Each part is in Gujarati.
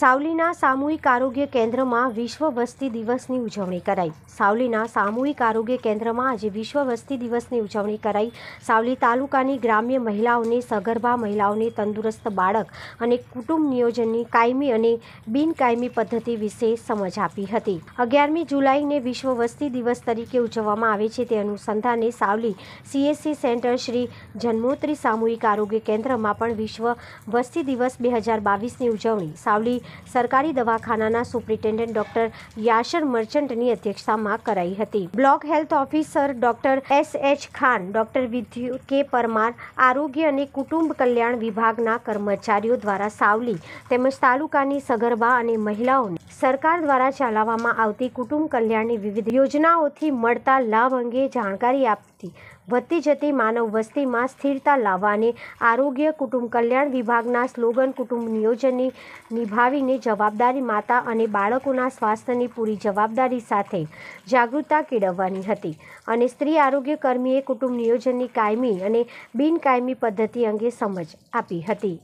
સાવલીના સામૂહિક આરોગ્ય કેન્દ્રમાં વિશ્વ વસ્તી દિવસની ઉજવણી કરાઈ। સાવલીના સામૂહિક આરોગ્ય કેન્દ્રમાં આજે વિશ્વ વસ્તી દિવસની ઉજવણી કરાઈ। સાવલી તાલુકાની ગ્રામ્ય મહિલાઓને સગર્ભા મહિલાઓને તંદુરસ્ત બાળક અને કુટુંબ નિયોજનની કાયમી અને બિનકાયમી પદ્ધતિ વિશે સમજ આપી હતી। 11મી જુલાઈને વિશ્વ વસ્તી દિવસ તરીકે ઉજવવામાં આવે છે। તે અનુસંધાને સાવલી CSC સેન્ટર શ્રી જન્મોત્રી સામૂહિક આરોગ્ય કેન્દ્રમાં પણ વિશ્વ વસ્તી દિવસ 2022ની ઉજવણી સાવલી सरकारी दवाखाना सुप्रिटेन्डेंट डॉक्टर याशर मर्चेंटनी अध्यक्षतामां कराई हती। Block health officer doctor SH Khan, doctor Vidyu K Parmar, आरोग्य अने कुटुंब कल्याण विभागना कर्मचारीओ द्वारा सावली तेमज तालुकानी सगर्भा अने महिलाओने सरकार द्वारा चलाववामां आवती कुटुंब कल्याणनी विविध योजनाओथी मळता लाभ अंगे जानकारी आपती વધતી જતી માનવ વસ્તીમાં સ્થિરતા લાવવા અને આરોગ્ય કુટુંબ કલ્યાણ વિભાગના સ્લોગન કુટુંબ નિયોજનની નિભાવીને જવાબદારી માતા અને બાળકોના સ્વાસ્થ્યની પૂરી જવાબદારી સાથે જાગૃતતા કેળવવાની હતી અને સ્ત્રી આરોગ્ય કર્મીએ કુટુંબ નિયોજનની કાયમી અને બિનકાયમી પદ્ધતિ અંગે સમજ આપી હતી।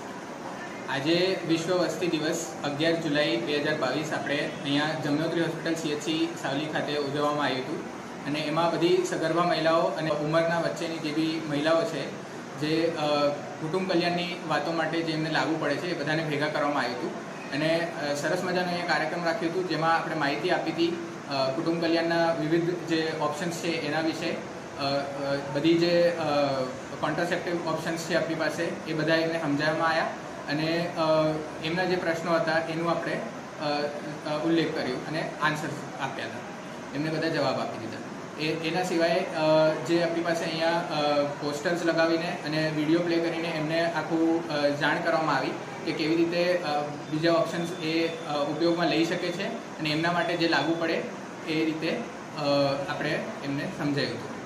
આજે વિશ્વ વસ્તી દિવસ 11 જુલાઈ 2022 આપણે અહીંયા જમનોત્રી હોસ્પિટલ CHC સાવલી ખાતે ઉજવવામાં આવ્યું હતું અને એમાં બધી સગર્ભા મહિલાઓ અને ઉંમરના વચ્ચેની જે બી મહિલાઓ છે જે કુટુંબ કલ્યાણની વાતો માટે જે એમને લાગુ પડે છે એ બધાને ભેગા કરવામાં આવ્યું હતું અને સરસ મજાનો અહીંયા કાર્યક્રમ રાખ્યો હતું જેમાં આપણે માહિતી આપી હતી કુટુંબ કલ્યાણના વિવિધ જે ઓપ્શન્સ છે એના વિશે બધી જે કોન્ટ્રાસેપ્ટિવ ઓપ્શન્સ છે આપણી પાસે એ બધા એમને સમજાવવામાં આવ્યા અને એમના જે પ્રશ્નો હતા એનું આપણે ઉલ્લેખ કર્યો અને આન્સર્સ આપ્યા હતા, એમને બધા જવાબ આપી દીધા। એના સિવાય જે આપણી પાસે અહીંયા પોસ્ટર્સ લગાવીને અને વિડીયો પ્લે કરીને એમને આખું જાણ કરવામાં આવી કે કેવી રીતે બીજા ઓપ્શન્સ એ ઉપયોગમાં લઈ શકે છે અને એમના માટે જે લાગુ પડે એ રીતે આપણે એમને સમજાવ્યું હતું।